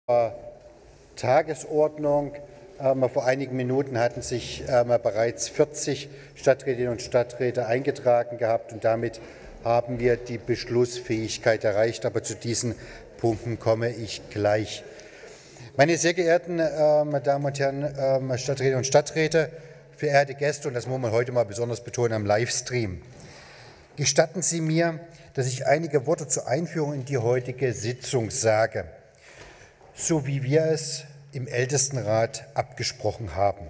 Tagesordnung. Vor einigen Minuten hatten sich bereits 40 Stadträtinnen und Stadträte eingetragen gehabt und damit haben wir die Beschlussfähigkeit erreicht. Aber zu diesen Punkten komme ich gleich. Meine sehr geehrten Damen und Herren Stadträtinnen und Stadträte, verehrte Gäste, und das muss man heute mal besonders betonen am Livestream, gestatten Sie mir, dass ich einige Worte zur Einführung in die heutige Sitzung sage, so wie wir es im Ältestenrat abgesprochen haben.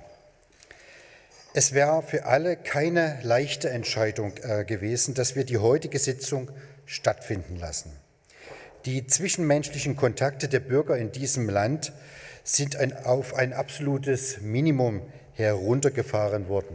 Es wäre für alle keine leichte Entscheidung gewesen, dass wir die heutige Sitzung stattfinden lassen. Die zwischenmenschlichen Kontakte der Bürger in diesem Land sind auf ein absolutes Minimum heruntergefahren worden.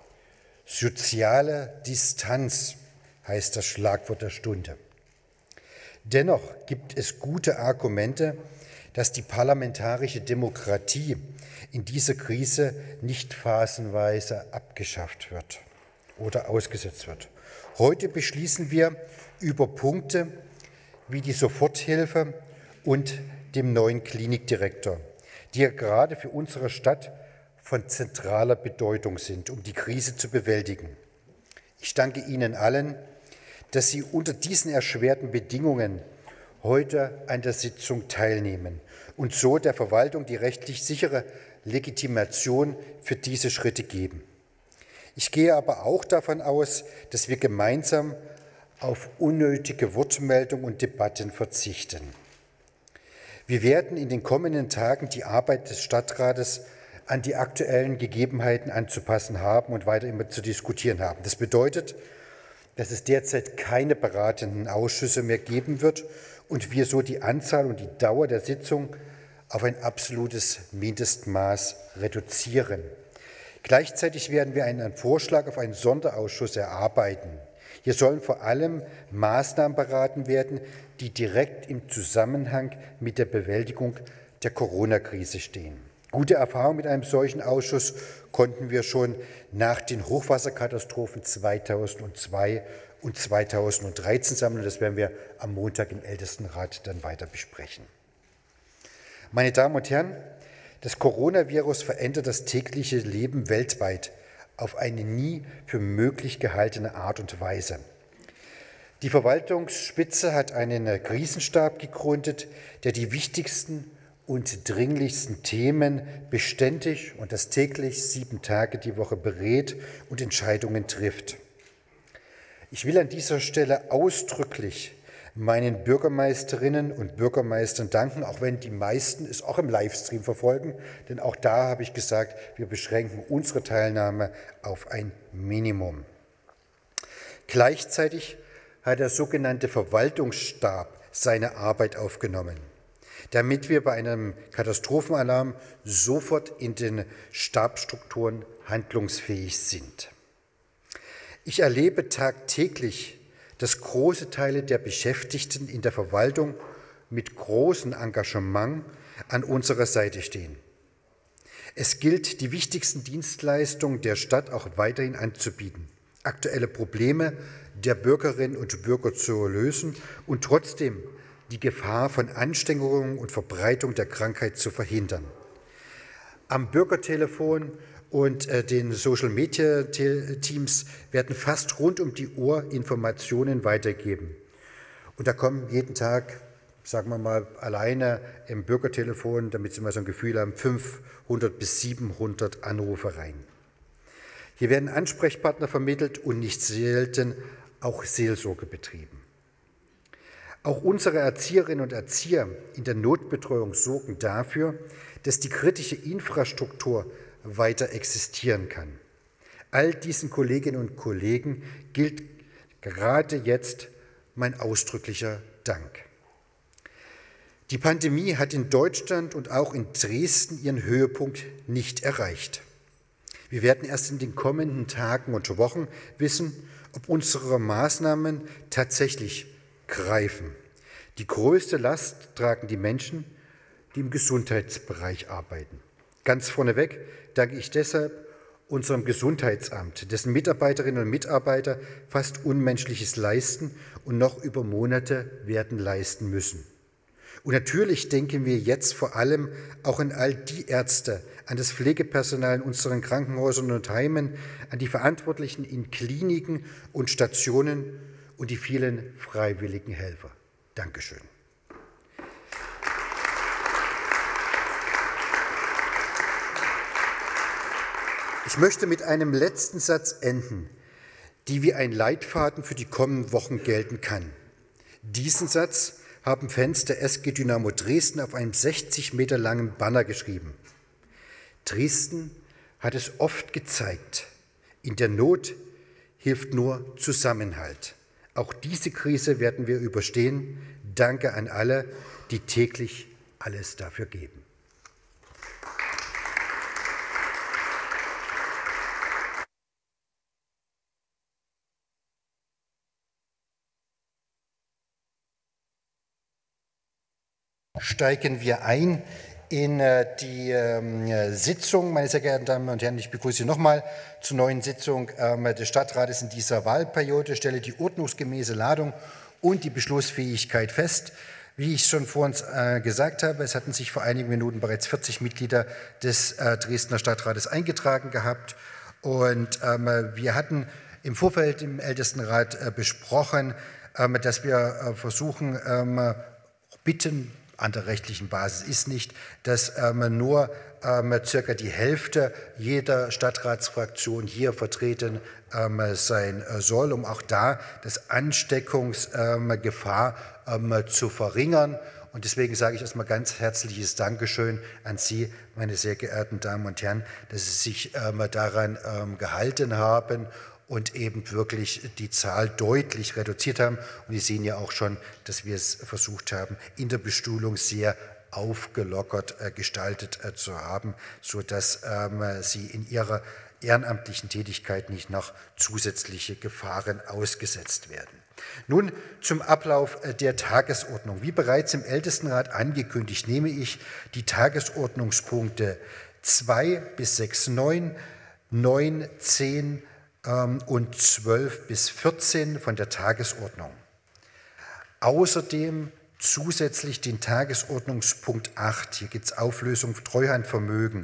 Soziale Distanz heißt das Schlagwort der Stunde. Dennoch gibt es gute Argumente, dass die parlamentarische Demokratie in dieser Krise nicht phasenweise abgeschafft wird oder ausgesetzt wird. Heute beschließen wir über Punkte wie die Soforthilfe und dem neuen Klinikdirektor, die ja gerade für unsere Stadt von zentraler Bedeutung sind, um die Krise zu bewältigen. Ich danke Ihnen allen, dass Sie unter diesen erschwerten Bedingungen heute an der Sitzung teilnehmen und so der Verwaltung die rechtlich sichere Legitimation für diese Schritte geben. Ich gehe aber auch davon aus, dass wir gemeinsam auf unnötige Wortmeldungen und Debatten verzichten. Wir werden in den kommenden Tagen die Arbeit des Stadtrates an die aktuellen Gegebenheiten anzupassen haben und weiter immer zu diskutieren haben. Das bedeutet, dass es derzeit keine beratenden Ausschüsse mehr geben wird und wir so die Anzahl und die Dauer der Sitzung auf ein absolutes Mindestmaß reduzieren. Gleichzeitig werden wir einen Vorschlag auf einen Sonderausschuss erarbeiten. Hier sollen vor allem Maßnahmen beraten werden, die direkt im Zusammenhang mit der Bewältigung der Corona-Krise stehen. Gute Erfahrungen mit einem solchen Ausschuss konnten wir schon nach den Hochwasserkatastrophen 2002 und 2013 sammeln. Das werden wir am Montag im Ältestenrat dann weiter besprechen. Meine Damen und Herren, das Coronavirus verändert das tägliche Leben weltweit auf eine nie für möglich gehaltene Art und Weise. Die Verwaltungsspitze hat einen Krisenstab gegründet, der die wichtigsten und dringlichsten Themen beständig und das täglich 7 Tage die Woche berät und Entscheidungen trifft. Ich will an dieser Stelle ausdrücklich meinen Bürgermeisterinnen und Bürgermeistern danken, auch wenn die meisten es auch im Livestream verfolgen, denn auch da habe ich gesagt, wir beschränken unsere Teilnahme auf ein Minimum. Gleichzeitig hat der sogenannte Verwaltungsstab seine Arbeit aufgenommen, damit wir bei einem Katastrophenalarm sofort in den Stabsstrukturen handlungsfähig sind. Ich erlebe tagtäglich, dass große Teile der Beschäftigten in der Verwaltung mit großem Engagement an unserer Seite stehen. Es gilt, die wichtigsten Dienstleistungen der Stadt auch weiterhin anzubieten, aktuelle Probleme der Bürgerinnen und Bürger zu lösen und trotzdem die Gefahr von Ansteckungen und Verbreitung der Krankheit zu verhindern. Am Bürgertelefon und den Social-Media-Teams werden fast rund um die Uhr Informationen weitergeben. Und da kommen jeden Tag, sagen wir mal, alleine im Bürgertelefon, damit Sie mal so ein Gefühl haben, 500 bis 700 Anrufe rein. Hier werden Ansprechpartner vermittelt und nicht selten auch Seelsorge betrieben. Auch unsere Erzieherinnen und Erzieher in der Notbetreuung sorgen dafür, dass die kritische Infrastruktur weiter existieren kann. All diesen Kolleginnen und Kollegen gilt gerade jetzt mein ausdrücklicher Dank. Die Pandemie hat in Deutschland und auch in Dresden ihren Höhepunkt nicht erreicht. Wir werden erst in den kommenden Tagen und Wochen wissen, ob unsere Maßnahmen tatsächlich greifen. Die größte Last tragen die Menschen, die im Gesundheitsbereich arbeiten. Ganz vorneweg danke ich deshalb unserem Gesundheitsamt, dessen Mitarbeiterinnen und Mitarbeiter fast Unmenschliches leisten und noch über Monate werden leisten müssen. Und natürlich denken wir jetzt vor allem auch an all die Ärzte, an das Pflegepersonal in unseren Krankenhäusern und Heimen, an die Verantwortlichen in Kliniken und Stationen und die vielen freiwilligen Helfer. Dankeschön. Ich möchte mit einem letzten Satz enden, die wie ein Leitfaden für die kommenden Wochen gelten kann. Diesen Satz haben Fans der SG Dynamo Dresden auf einem 60 Meter langen Banner geschrieben. Dresden hat es oft gezeigt, in der Not hilft nur Zusammenhalt. Auch diese Krise werden wir überstehen. Danke an alle, die täglich alles dafür geben. Steigen wir ein in die Sitzung. Meine sehr geehrten Damen und Herren, ich begrüße Sie nochmal zur neuen Sitzung des Stadtrates in dieser Wahlperiode. Ich stelle die ordnungsgemäße Ladung und die Beschlussfähigkeit fest. Wie ich schon vor uns gesagt habe, es hatten sich vor einigen Minuten bereits 40 Mitglieder des Dresdner Stadtrates eingetragen gehabt. Und wir hatten im Vorfeld im Ältestenrat besprochen, dass wir versuchen, bitten, an der rechtlichen Basis ist nicht, dass nur circa die Hälfte jeder Stadtratsfraktion hier vertreten sein soll, um auch da das Ansteckungsgefahr zu verringern. Und deswegen sage ich erstmal ganz herzliches Dankeschön an Sie, meine sehr geehrten Damen und Herren, dass Sie sich daran gehalten haben und eben wirklich die Zahl deutlich reduziert haben. Und Sie sehen ja auch schon, dass wir es versucht haben, in der Bestuhlung sehr aufgelockert gestaltet zu haben, sodass Sie in Ihrer ehrenamtlichen Tätigkeit nicht noch zusätzliche Gefahren ausgesetzt werden. Nun zum Ablauf der Tagesordnung. Wie bereits im Ältestenrat angekündigt, nehme ich die Tagesordnungspunkte 2 bis 6, 9, 9, 10, und 12 bis 14 von der Tagesordnung. Außerdem zusätzlich den Tagesordnungspunkt 8, hier geht es Auflösung Treuhandvermögen.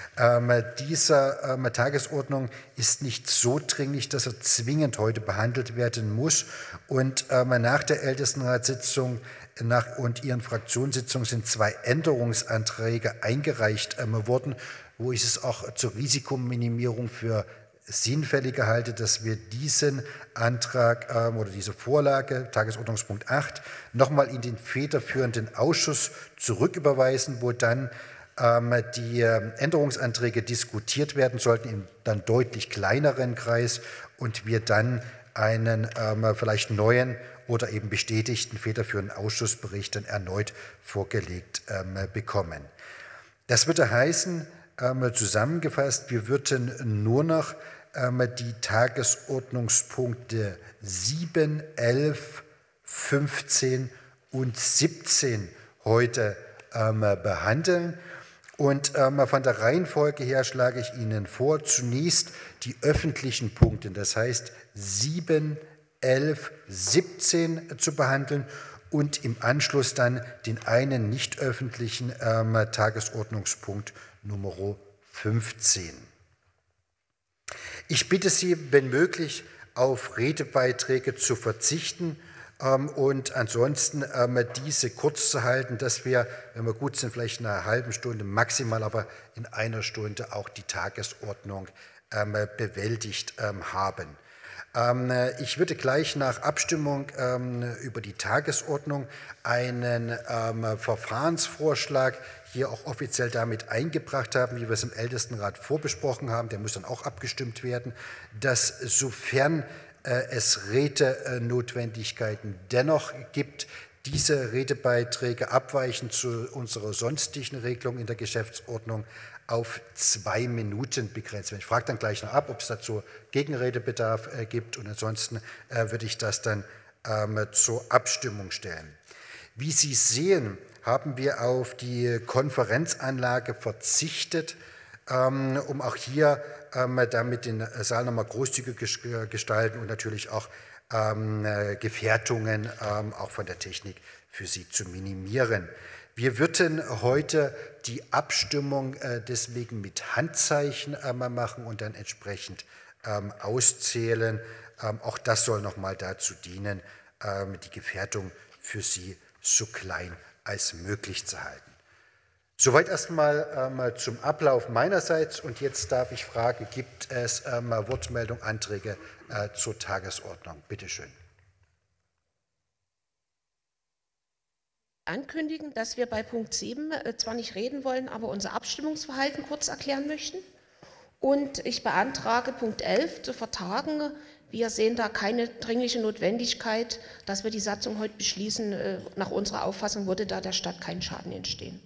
Dieser Tagesordnung ist nicht so dringlich, dass er zwingend heute behandelt werden muss. Und nach der Ältestenratssitzung und Ihren Fraktionssitzungen sind 2 Änderungsanträge eingereicht worden, wo ich es auch zur Risikominimierung für sinnfälliger halte, dass wir diesen Antrag oder diese Vorlage, Tagesordnungspunkt 8, nochmal in den federführenden Ausschuss zurücküberweisen, wo dann die Änderungsanträge diskutiert werden sollten, in dann deutlich kleineren Kreis und wir dann einen vielleicht neuen oder eben bestätigten federführenden Ausschussbericht dann erneut vorgelegt bekommen. Das würde heißen, zusammengefasst, wir würden nur noch die Tagesordnungspunkte 7, 11, 15 und 17 heute behandeln. Und von der Reihenfolge her schlage ich Ihnen vor, zunächst die öffentlichen Punkte, das heißt 7, 11, 17 zu behandeln und im Anschluss dann den einen nicht öffentlichen Tagesordnungspunkt Nummer 15. Ich bitte Sie, wenn möglich, auf Redebeiträge zu verzichten und ansonsten diese kurz zu halten, dass wir, wenn wir gut sind, vielleicht in einer halben Stunde, maximal aber in einer Stunde auch die Tagesordnung bewältigt haben. Ich würde gleich nach Abstimmung über die Tagesordnung einen Verfahrensvorschlag hier auch offiziell damit eingebracht haben, wie wir es im Ältestenrat vorbesprochen haben. Der muss dann auch abgestimmt werden, dass sofern es Redenotwendigkeiten dennoch gibt, diese Redebeiträge abweichend zu unserer sonstigen Regelung in der Geschäftsordnung auf 2 Minuten begrenzt werden. Ich frage dann gleich noch ab, ob es dazu Gegenredebedarf gibt und ansonsten würde ich das dann zur Abstimmung stellen. Wie Sie sehen, haben wir auf die Konferenzanlage verzichtet, um auch hier damit den Saal nochmal großzügig gestalten und natürlich auch Gefährdungen auch von der Technik für Sie zu minimieren. Wir würden heute die Abstimmung deswegen mit Handzeichen machen und dann entsprechend auszählen. Auch das soll nochmal dazu dienen, die Gefährdung für Sie so klein als möglich zu halten. Soweit erstmal zum Ablauf meinerseits. Und jetzt darf ich fragen, gibt es Wortmeldungen, Anträge zur Tagesordnung? Bitte schön. Ankündigen, dass wir bei Punkt 7 zwar nicht reden wollen, aber unser Abstimmungsverhalten kurz erklären möchten. Und ich beantrage, Punkt 11 zu vertagen. Wir sehen da keine dringliche Notwendigkeit, dass wir die Satzung heute beschließen. Nach unserer Auffassung würde da der Stadt kein Schaden entstehen.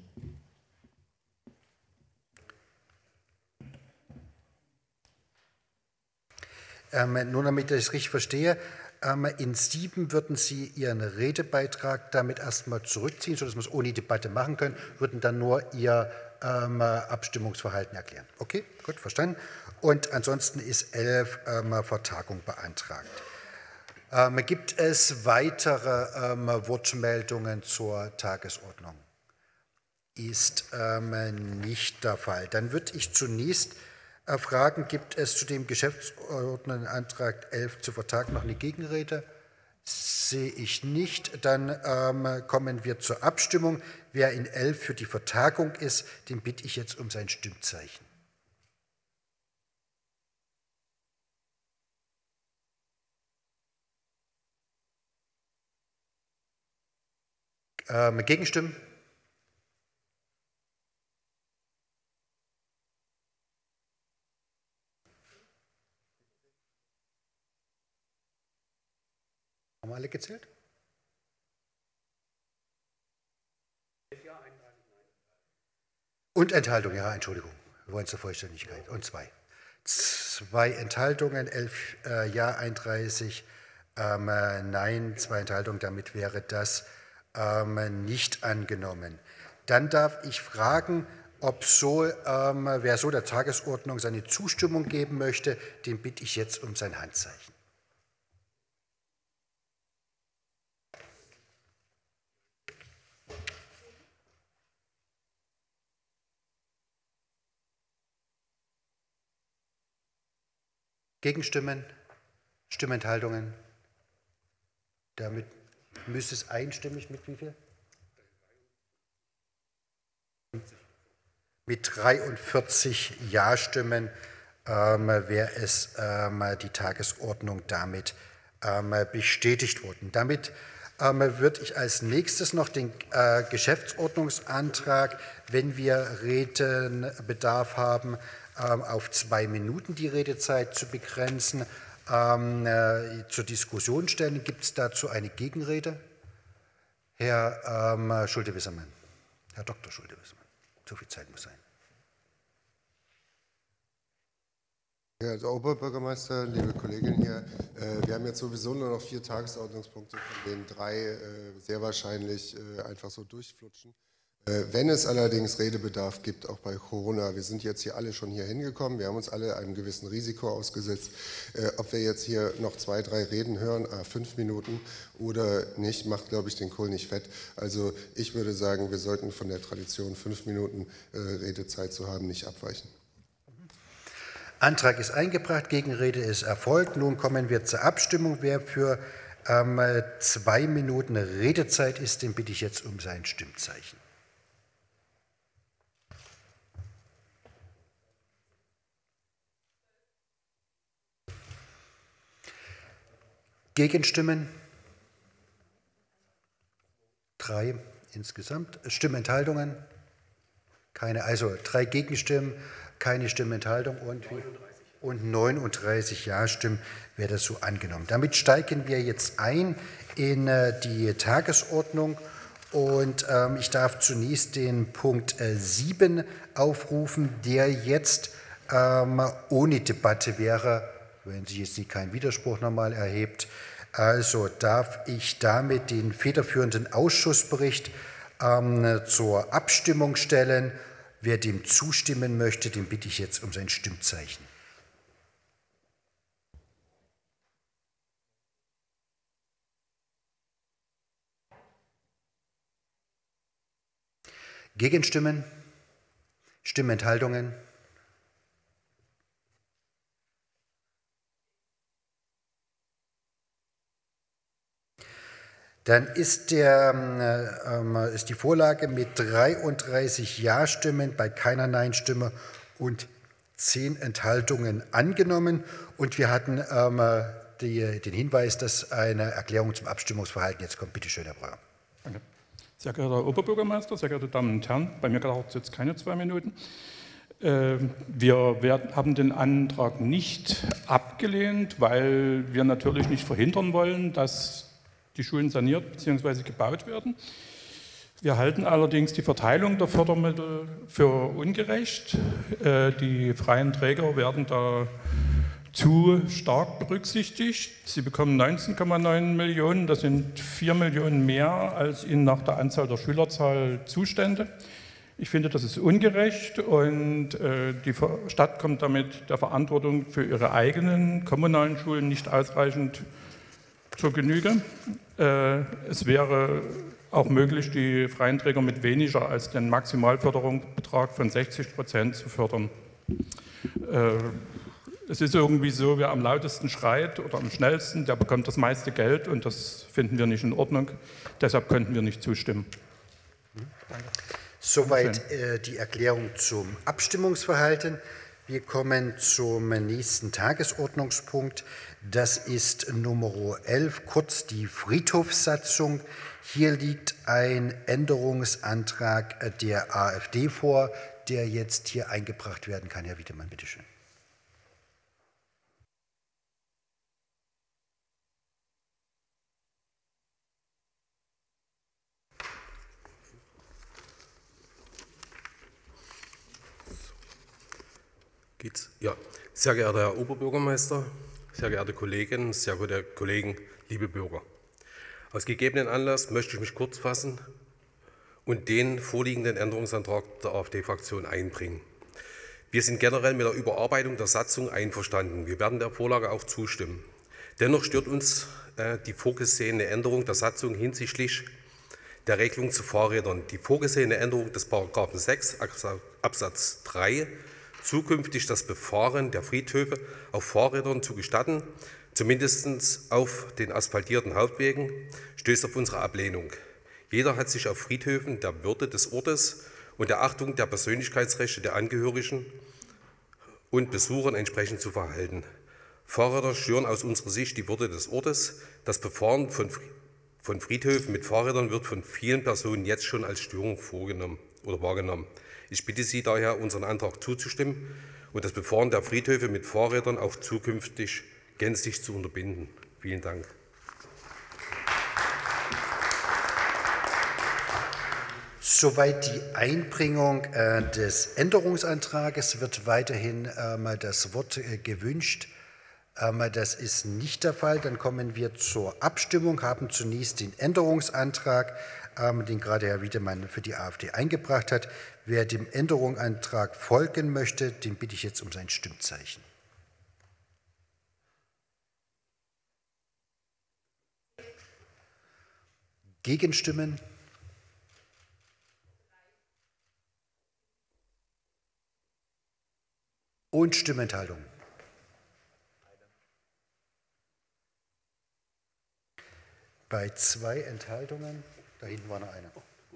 Nur damit ich es richtig verstehe, in 7 würden Sie Ihren Redebeitrag damit erstmal zurückziehen, sodass wir es ohne Debatte machen können, würden dann nur Ihr Abstimmungsverhalten erklären. Okay, gut, verstanden. Und ansonsten ist 11 Vertagung beantragt. Gibt es weitere Wortmeldungen zur Tagesordnung? Ist nicht der Fall. Dann würde ich zunächst fragen, gibt es zu dem Geschäftsordnungsantrag 11 zu vertagen noch eine Gegenrede? Sehe ich nicht. Dann kommen wir zur Abstimmung. Wer in 11 für die Vertagung ist, den bitte ich jetzt um sein Stimmzeichen. Gegenstimmen? Haben wir alle gezählt? Und Enthaltung, ja, Entschuldigung. Wir wollen zur Vollständigkeit. Und 2. 2 Enthaltungen, 11 Ja, 31 Nein, 2 Enthaltungen. Damit wäre das nicht angenommen. Dann darf ich fragen, ob wer so der Tagesordnung seine Zustimmung geben möchte, den bitte ich jetzt um sein Handzeichen. Gegenstimmen? Stimmenthaltungen? Damit müsste es einstimmig mit wie viel? Mit 43 Ja-Stimmen wäre es die Tagesordnung damit bestätigt worden. Damit würde ich als nächstes noch den Geschäftsordnungsantrag, wenn wir Redebedarf haben, auf 2 Minuten die Redezeit zu begrenzen, zur Diskussion stellen. Gibt es dazu eine Gegenrede? Herr Schulte-Wissermann, Herr Dr. Schulte-Wissermann, so viel Zeit muss sein. Herr Oberbürgermeister, liebe Kolleginnen hier, wir haben jetzt sowieso nur noch 4 Tagesordnungspunkte, von denen 3 sehr wahrscheinlich einfach so durchflutschen. Wenn es allerdings Redebedarf gibt, auch bei Corona, wir sind jetzt hier alle schon hier hingekommen, wir haben uns alle einem gewissen Risiko ausgesetzt, ob wir jetzt hier noch 2, 3 Reden hören, 5 Minuten oder nicht, macht, glaube ich, den Kohl nicht fett. Also ich würde sagen, wir sollten von der Tradition, 5 Minuten Redezeit zu haben, nicht abweichen. Antrag ist eingebracht, Gegenrede ist erfolgt. Nun kommen wir zur Abstimmung. Wer für 2 Minuten Redezeit ist, den bitte ich jetzt um sein Stimmzeichen. Gegenstimmen? 3 insgesamt. Stimmenthaltungen? Keine. Also 3 Gegenstimmen, keine Stimmenthaltung und 39 Ja-Stimmen wäre das so angenommen. Damit steigen wir jetzt ein in die Tagesordnung und ich darf zunächst den Punkt 7 aufrufen, der jetzt ohne Debatte wäre, wenn sich jetzt kein Widerspruch nochmal erhebt. Also darf ich damit den federführenden Ausschussbericht zur Abstimmung stellen. Wer dem zustimmen möchte, den bitte ich jetzt um sein Stimmzeichen. Gegenstimmen? Stimmenthaltungen? Dann ist die Vorlage mit 33 Ja-Stimmen bei keiner Nein-Stimme und 10 Enthaltungen angenommen. Und wir hatten den Hinweis, dass eine Erklärung zum Abstimmungsverhalten jetzt kommt. Bitte schön, Herr Breuer. Danke. Sehr geehrter Herr Oberbürgermeister, sehr geehrte Damen und Herren, bei mir dauert es jetzt keine 2 Minuten. Wir haben den Antrag nicht abgelehnt, weil wir natürlich nicht verhindern wollen, dass die Schulen saniert bzw. gebaut werden. Wir halten allerdings die Verteilung der Fördermittel für ungerecht. Die freien Träger werden da zu stark berücksichtigt. Sie bekommen 19,9 Millionen, das sind 4 Millionen mehr, als ihnen nach der Anzahl der Schülerzahl zustände. Ich finde, das ist ungerecht und die Stadt kommt damit der Verantwortung für ihre eigenen kommunalen Schulen nicht ausreichend zur Genüge. Es wäre auch möglich, die freien Träger mit weniger als den Maximalförderungsbetrag von 60% zu fördern. Es ist irgendwie so, wer am lautesten schreit oder am schnellsten, der bekommt das meiste Geld und das finden wir nicht in Ordnung. Deshalb könnten wir nicht zustimmen. Danke. Soweit die Erklärung zum Abstimmungsverhalten. Wir kommen zum nächsten Tagesordnungspunkt. Das ist Nummer 11, kurz die Friedhofssatzung. Hier liegt ein Änderungsantrag der AfD vor, der jetzt hier eingebracht werden kann. Herr Wiedemann, bitteschön. Ja, sehr geehrter Herr Oberbürgermeister, sehr geehrte Kolleginnen, sehr geehrte Kollegen, liebe Bürger. Aus gegebenen Anlass möchte ich mich kurz fassen und den vorliegenden Änderungsantrag der AfD-Fraktion einbringen. Wir sind generell mit der Überarbeitung der Satzung einverstanden. Wir werden der Vorlage auch zustimmen. Dennoch stört uns die vorgesehene Änderung der Satzung hinsichtlich der Regelung zu Fahrrädern. Die vorgesehene Änderung des § 6 Absatz 3 zukünftig das Befahren der Friedhöfe auf Fahrrädern zu gestatten, zumindest auf den asphaltierten Hauptwegen, stößt auf unsere Ablehnung. Jeder hat sich auf Friedhöfen der Würde des Ortes und der Achtung der Persönlichkeitsrechte der Angehörigen und Besuchern entsprechend zu verhalten. Fahrräder stören aus unserer Sicht die Würde des Ortes. Das Befahren von Friedhöfen mit Fahrrädern wird von vielen Personen jetzt schon als Störung vorgenommen oder wahrgenommen. Ich bitte Sie daher, unseren Antrag zuzustimmen und das Befahren der Friedhöfe mit Fahrrädern auch zukünftig gänzlich zu unterbinden. Vielen Dank. Soweit die Einbringung des Änderungsantrages. Wird weiterhin mal das Wort gewünscht. Das ist nicht der Fall. Dann kommen wir zur Abstimmung, haben zunächst den Änderungsantrag, den gerade Herr Wiedemann für die AfD eingebracht hat. Wer dem Änderungsantrag folgen möchte, den bitte ich jetzt um sein Stimmzeichen. Gegenstimmen? Und Stimmenthaltung? Bei 2 Enthaltungen, da hinten war noch eine.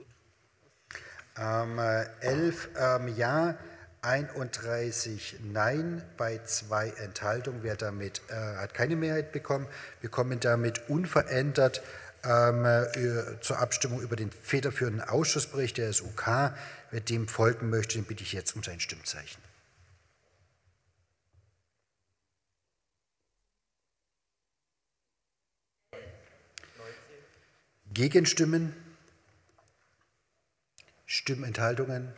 11 Ja, 31 Nein bei 2 Enthaltungen. Wer damit hat keine Mehrheit bekommen. Wir kommen damit unverändert zur Abstimmung über den federführenden Ausschussbericht der SUK. Wer dem folgen möchte, den bitte ich jetzt um sein Stimmzeichen. Gegenstimmen? Stimmenthaltungen?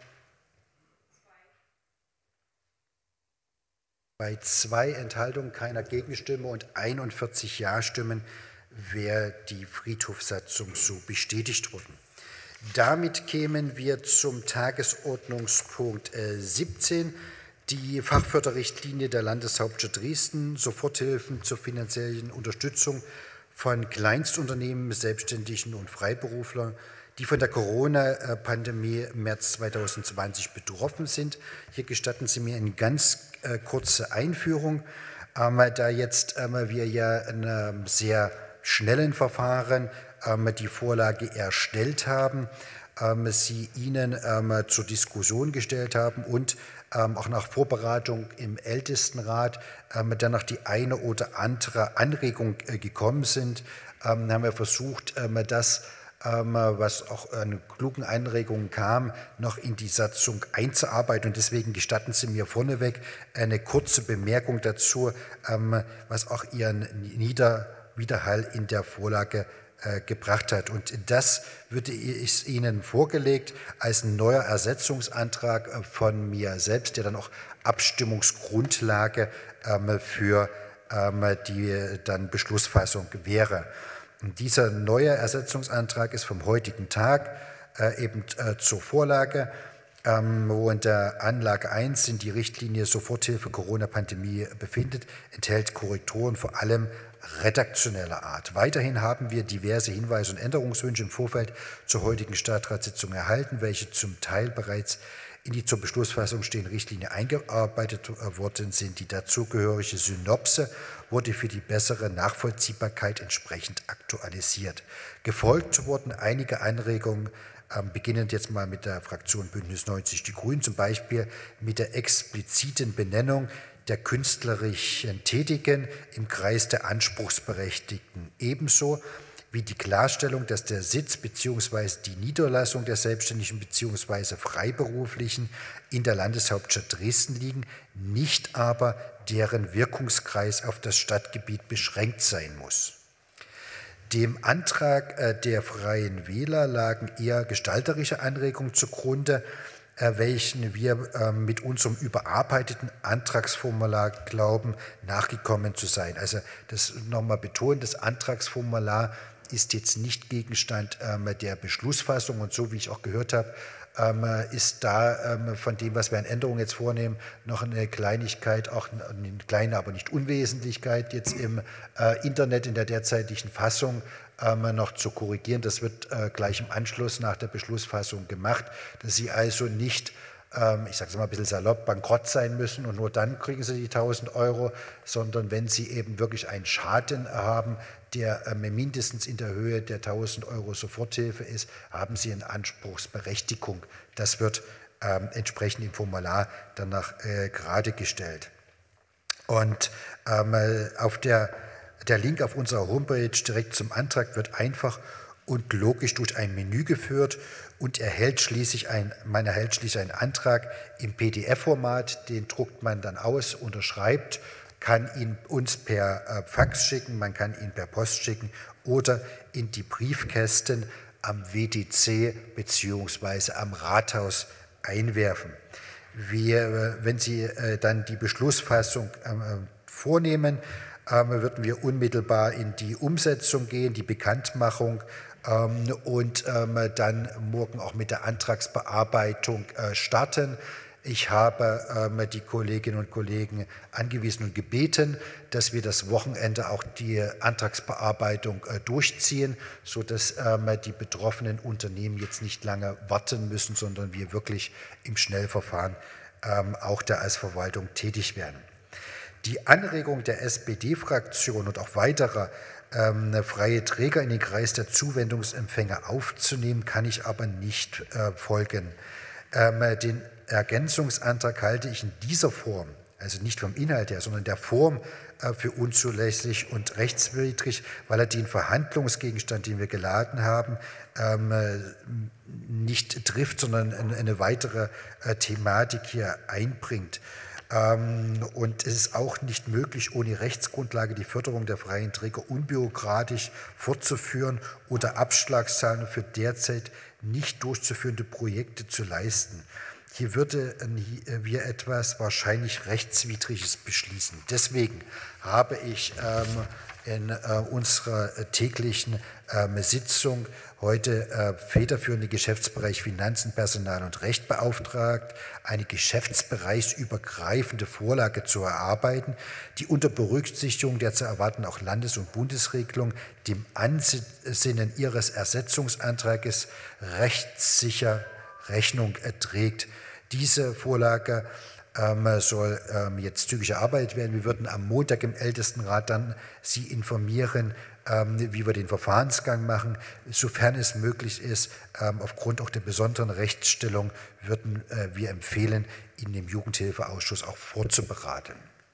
Bei 2 Enthaltungen, keiner Gegenstimme und 41 Ja-Stimmen wäre die Friedhofssatzung so bestätigt worden. Damit kämen wir zum Tagesordnungspunkt 17, die Fachförderrichtlinie der Landeshauptstadt Dresden, Soforthilfen zur finanziellen Unterstützung von Kleinstunternehmen, Selbstständigen und Freiberuflern. die von der Corona-Pandemie im März 2020 betroffen sind. Hier gestatten Sie mir eine ganz kurze Einführung, da jetzt wir ja in einem sehr schnellen Verfahren die Vorlage erstellt haben, sie Ihnen zur Diskussion gestellt haben und auch nach Vorberatung im Ältestenrat dann noch die eine oder andere Anregung gekommen sind, haben wir versucht, das, was auch an klugen Anregungen kam, noch in die Satzung einzuarbeiten. Und deswegen gestatten Sie mir vorneweg eine kurze Bemerkung dazu, was auch Ihren Widerhall in der Vorlage gebracht hat. Und das würde ich Ihnen vorgelegt als ein neuer Ersetzungsantrag von mir selbst, der dann auch Abstimmungsgrundlage für die dann Beschlussfassung wäre. Und dieser neue Ersetzungsantrag ist vom heutigen Tag eben zur Vorlage, wo in der Anlage 1 in die Richtlinie Soforthilfe Corona-Pandemie befindet, enthält Korrekturen vor allem redaktioneller Art. Weiterhin haben wir diverse Hinweise und Änderungswünsche im Vorfeld zur heutigen Stadtratssitzung erhalten, welche zum Teil bereits in die zur Beschlussfassung stehende Richtlinie eingearbeitet worden sind. Die dazugehörige Synopse wurde für die bessere Nachvollziehbarkeit entsprechend aktualisiert. Gefolgt wurden einige Anregungen, beginnend jetzt mal mit der Fraktion Bündnis 90 Die Grünen, zum Beispiel mit der expliziten Benennung der künstlerischen Tätigen im Kreis der Anspruchsberechtigten, ebenso wie die Klarstellung, dass der Sitz bzw. die Niederlassung der Selbstständigen bzw. Freiberuflichen in der Landeshauptstadt Dresden liegen, nicht aber deren Wirkungskreis auf das Stadtgebiet beschränkt sein muss. Dem Antrag der Freien Wähler lagen eher gestalterische Anregungen zugrunde, welchen wir mit unserem überarbeiteten Antragsformular glauben, nachgekommen zu sein. Also das nochmal betonen, das Antragsformular ist jetzt nicht Gegenstand der Beschlussfassung und so wie ich auch gehört habe, ist da von dem, was wir an Änderungen jetzt vornehmen, noch eine Kleinigkeit, auch eine kleine, aber nicht Unwesentlichkeit jetzt im Internet in der derzeitigen Fassung noch zu korrigieren. Das wird gleich im Anschluss nach der Beschlussfassung gemacht, dass Sie also nicht, ich sage es mal ein bisschen salopp, bankrott sein müssen und nur dann kriegen Sie die 1.000 €, sondern wenn Sie eben wirklich einen Schaden haben, der mindestens in der Höhe der 1.000 € Soforthilfe ist, haben Sie eine Anspruchsberechtigung. Das wird entsprechend im Formular danach gerade gestellt. Und der Link auf unserer Homepage direkt zum Antrag wird einfach und logisch durch ein Menü geführt und man erhält schließlich einen Antrag im PDF-Format, den druckt man dann aus, unterschreibt, kann ihn uns per Fax schicken, man kann ihn per Post schicken oder in die Briefkästen am WDC bzw. am Rathaus einwerfen. Wenn Sie dann die Beschlussfassung vornehmen, würden wir unmittelbar in die Umsetzung gehen, die Bekanntmachung und dann morgen auch mit der Antragsbearbeitung starten. Ich habe die Kolleginnen und Kollegen angewiesen und gebeten, dass wir das Wochenende auch die Antragsbearbeitung durchziehen, sodass die betroffenen Unternehmen jetzt nicht lange warten müssen, sondern wir wirklich im Schnellverfahren auch da als Verwaltung tätig werden. Die Anregung der SPD-Fraktion und auch weiterer freie Träger in den Kreis der Zuwendungsempfänger aufzunehmen, kann ich aber nicht folgen. Den Ergänzungsantrag halte ich in dieser Form, also nicht vom Inhalt her, sondern der Form für unzulässig und rechtswidrig, weil er den Verhandlungsgegenstand, den wir geladen haben, nicht trifft, sondern eine weitere Thematik hier einbringt. Und es ist auch nicht möglich, ohne Rechtsgrundlage die Förderung der freien Träger unbürokratisch fortzuführen oder Abschlagszahlungen für derzeit nicht durchzuführende Projekte zu leisten. Hier würden wir etwas wahrscheinlich Rechtswidriges beschließen. Deswegen habe ich in unserer täglichen Sitzung heute federführende Geschäftsbereich Finanzen, Personal und Recht beauftragt, eine geschäftsbereichsübergreifende Vorlage zu erarbeiten, die unter Berücksichtigung der zu erwartenden auch Landes- und Bundesregelung dem Ansinnen ihres Ersetzungsantrages rechtssicher Rechnung trägt. Diese Vorlage soll jetzt zügig erarbeitet werden. Wir würden am Montag im Ältestenrat dann Sie informieren, wie wir den Verfahrensgang machen. Sofern es möglich ist, aufgrund auch der besonderen Rechtsstellung, würden wir empfehlen, ihn im Jugendhilfeausschuss auch vorzuberaten.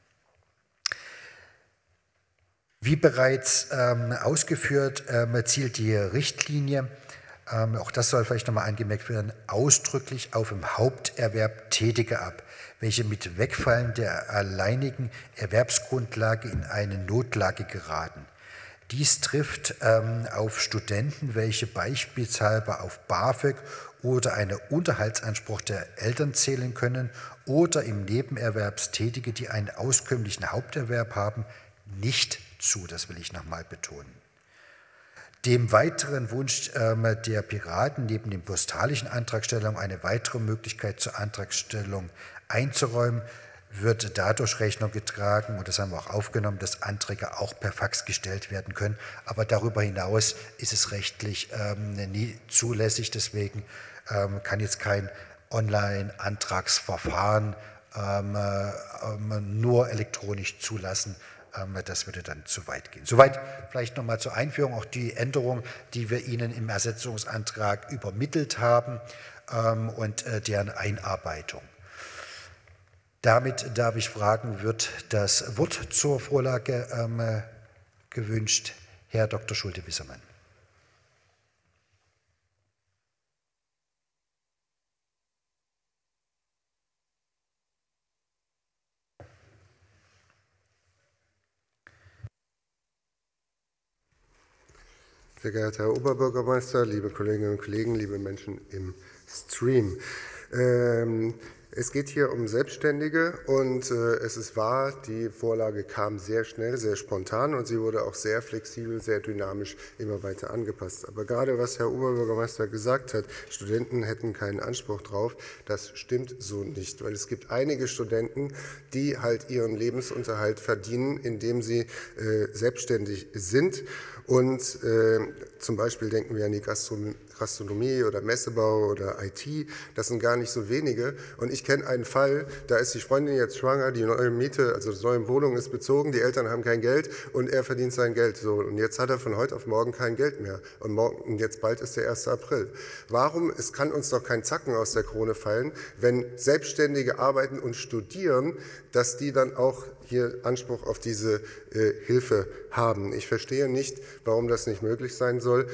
Wie bereits ausgeführt, zielt die Richtlinie, auch das soll vielleicht nochmal angemerkt werden, ausdrücklich auf im Haupterwerb Tätige ab, welche mit Wegfallen der alleinigen Erwerbsgrundlage in eine Notlage geraten. Dies trifft auf Studenten, welche beispielsweise auf BAföG oder einen Unterhaltsanspruch der Eltern zählen können, oder im Nebenerwerbstätige, die einen auskömmlichen Haupterwerb haben, nicht zu. Das will ich nochmal betonen. Dem weiteren Wunsch der Piraten, neben den postalischen Antragstellungen eine weitere Möglichkeit zur Antragstellung einzuräumen, wird dadurch Rechnung getragen, und das haben wir auch aufgenommen, dass Anträge auch per Fax gestellt werden können. Aber darüber hinaus ist es rechtlich nie zulässig. Deswegen kann jetzt kein Online-Antragsverfahren nur elektronisch zulassen. Das würde dann zu weit gehen. Soweit vielleicht nochmal zur Einführung, auch die Änderung, die wir Ihnen im Ersetzungsantrag übermittelt haben und deren Einarbeitung. Damit darf ich fragen, wird das Wort zur Vorlage gewünscht? Herr Dr. Schulte-Wissermann. Sehr geehrter Herr Oberbürgermeister, liebe Kolleginnen und Kollegen, liebe Menschen im Stream. Es geht hier um Selbstständige und es ist wahr, die Vorlage kam sehr schnell, sehr spontan und sie wurde auch sehr flexibel, sehr dynamisch immer weiter angepasst. Aber gerade was Herr Oberbürgermeister gesagt hat, Studenten hätten keinen Anspruch drauf, das stimmt so nicht, weil es gibt einige Studenten, die halt ihren Lebensunterhalt verdienen, indem sie selbstständig sind. Und zum Beispiel denken wir an die Gastronomie oder Messebau oder IT, das sind gar nicht so wenige. Und ich kenne einen Fall, da ist die Freundin jetzt schwanger, die neue Miete, also die neue Wohnung ist bezogen, die Eltern haben kein Geld und er verdient sein Geld. So, und jetzt hat er von heute auf morgen kein Geld mehr. Und jetzt bald ist der 1. April. Warum? Es kann uns doch kein Zacken aus der Krone fallen, wenn Selbstständige arbeiten und studieren, dass die dann auch hier Anspruch auf diese Hilfe haben. Ich verstehe nicht, warum das nicht möglich sein soll.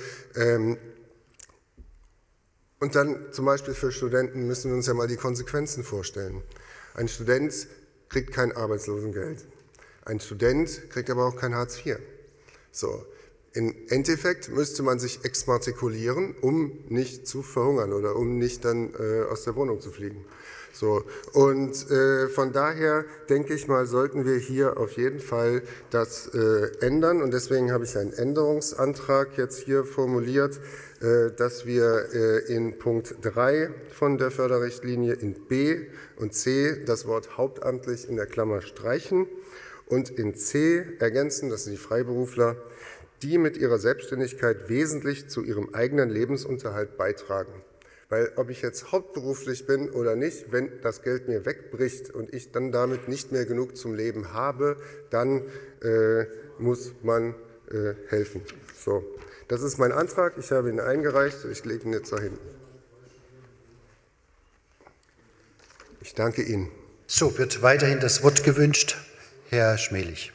Und dann zum Beispiel für Studenten müssen wir uns ja mal die Konsequenzen vorstellen. Ein Student kriegt kein Arbeitslosengeld. Ein Student kriegt aber auch kein Hartz IV. So. Im Endeffekt müsste man sich exmatrikulieren, um nicht zu verhungern oder um nicht dann aus der Wohnung zu fliegen. So, und von daher denke ich mal, sollten wir hier auf jeden Fall das ändern. Und deswegen habe ich einen Änderungsantrag jetzt hier formuliert, dass wir in Punkt 3 von der Förderrichtlinie in B und C das Wort hauptamtlich in der Klammer streichen und in C ergänzen, das sind die Freiberufler, die mit ihrer Selbstständigkeit wesentlich zu ihrem eigenen Lebensunterhalt beitragen. Weil ob ich jetzt hauptberuflich bin oder nicht, wenn das Geld mir wegbricht und ich dann damit nicht mehr genug zum Leben habe, dann muss man helfen. So, das ist mein Antrag. Ich habe ihn eingereicht. Ich lege ihn jetzt dahin. Ich danke Ihnen. So, wird weiterhin das Wort gewünscht. Herr Schmelich.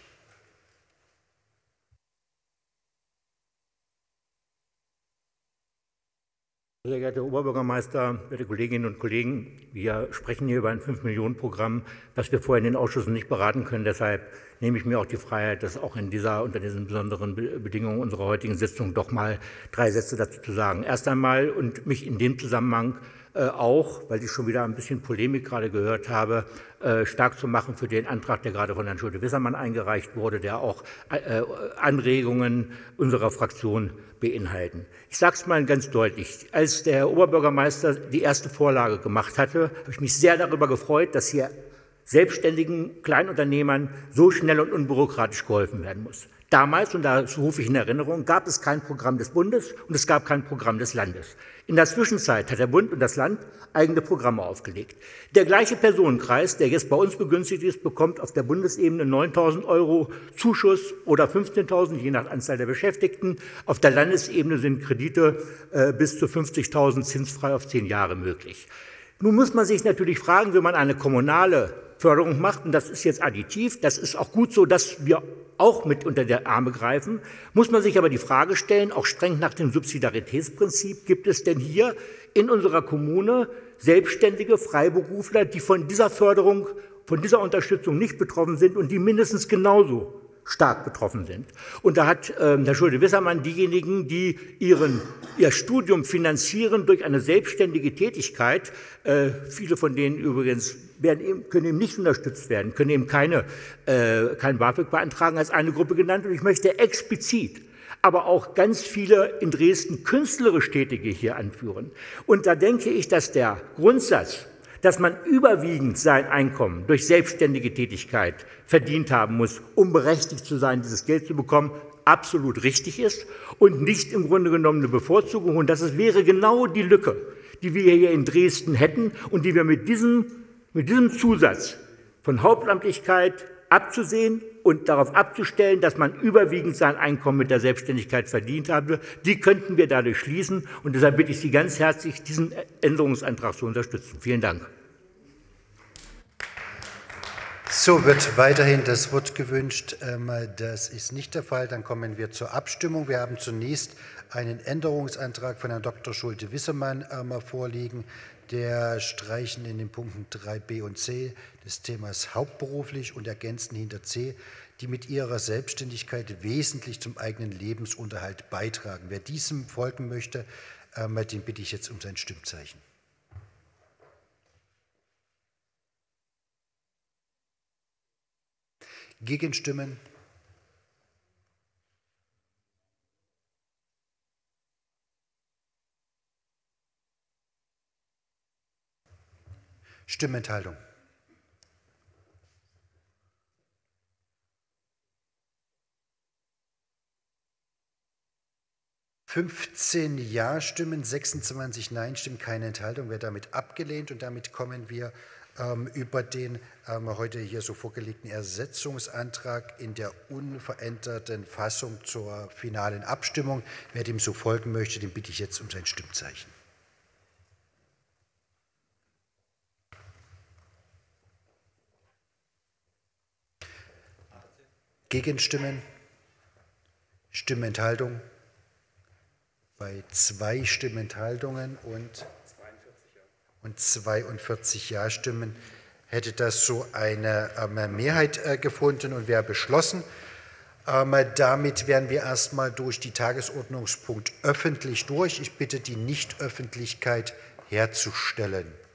Sehr geehrter Herr Oberbürgermeister, werte Kolleginnen und Kollegen, wir sprechen hier über ein 5-Millionen-Programm, das wir vorher in den Ausschüssen nicht beraten können. Deshalb nehme ich mir auch die Freiheit, das auch unter diesen besonderen Bedingungen unserer heutigen Sitzung doch mal 3 Sätze dazu zu sagen. Erst einmal und mich in dem Zusammenhang auch, weil ich schon wieder ein bisschen Polemik gerade gehört habe, stark zu machen für den Antrag, der gerade von Herrn Schulte-Wissermann eingereicht wurde, der auch Anregungen unserer Fraktion beinhalten. Ich sage es mal ganz deutlich. Als der Herr Oberbürgermeister die erste Vorlage gemacht hatte, habe ich mich sehr darüber gefreut, dass hier selbstständigen Kleinunternehmern so schnell und unbürokratisch geholfen werden muss. Damals, und das rufe ich in Erinnerung, gab es kein Programm des Bundes und es gab kein Programm des Landes. In der Zwischenzeit hat der Bund und das Land eigene Programme aufgelegt. Der gleiche Personenkreis, der jetzt bei uns begünstigt ist, bekommt auf der Bundesebene 9.000 € Zuschuss oder 15.000, je nach Anzahl der Beschäftigten. Auf der Landesebene sind Kredite bis zu 50.000 zinsfrei auf 10 Jahre möglich. Nun muss man sich natürlich fragen, wenn man eine kommunale Förderung macht, und das ist jetzt additiv, das ist auch gut so, dass wir auch mit unter der Arme greifen, muss man sich aber die Frage stellen, auch streng nach dem Subsidiaritätsprinzip, gibt es denn hier in unserer Kommune selbstständige Freiberufler, die von dieser Förderung, von dieser Unterstützung nicht betroffen sind und die mindestens genauso stark betroffen sind. Und da hat Herr Schulte-Wissermann diejenigen, die ihr Studium finanzieren durch eine selbstständige Tätigkeit, viele von denen übrigens können eben nicht unterstützt werden, können eben kein BAföG beantragen, als eine Gruppe genannt. Und ich möchte explizit aber auch ganz viele in Dresden künstlerisch Tätige hier anführen. Und da denke ich, dass der Grundsatz, dass man überwiegend sein Einkommen durch selbstständige Tätigkeit verdient haben muss, um berechtigt zu sein, dieses Geld zu bekommen, absolut richtig ist und nicht im Grunde genommen eine Bevorzugung. Und das wäre genau die Lücke, die wir hier in Dresden hätten und die wir mit diesem Zusatz von Hauptamtlichkeit abzusehen und darauf abzustellen, dass man überwiegend sein Einkommen mit der Selbstständigkeit verdient habe, die könnten wir dadurch schließen. Und deshalb bitte ich Sie ganz herzlich, diesen Änderungsantrag zu unterstützen. Vielen Dank. So wird weiterhin das Wort gewünscht. Das ist nicht der Fall. Dann kommen wir zur Abstimmung. Wir haben zunächst einen Änderungsantrag von Herrn Dr. Schulte-Wissermann vorliegen, der Streichen in den Punkten 3b und c des Themas hauptberuflich und ergänzen hinter c, die mit ihrer Selbstständigkeit wesentlich zum eigenen Lebensunterhalt beitragen. Wer diesem folgen möchte, den bitte ich jetzt um sein Stimmzeichen. Gegenstimmen? Stimmenthaltung. (15 Ja-Stimmen, 26 Nein-Stimmen, keine Enthaltung, wird damit abgelehnt. Und damit kommen wir über den heute hier so vorgelegten Ersetzungsantrag in der unveränderten Fassung zur finalen Abstimmung. Wer dem so folgen möchte, den bitte ich jetzt um sein Stimmzeichen. Gegenstimmen? Stimmenthaltung? Bei 2 Stimmenthaltungen und 42 Ja-Stimmen hätte das so eine Mehrheit gefunden und wäre beschlossen. Damit wären wir erstmal durch die Tagesordnungspunkt öffentlich durch. Ich bitte die Nichtöffentlichkeit herzustellen.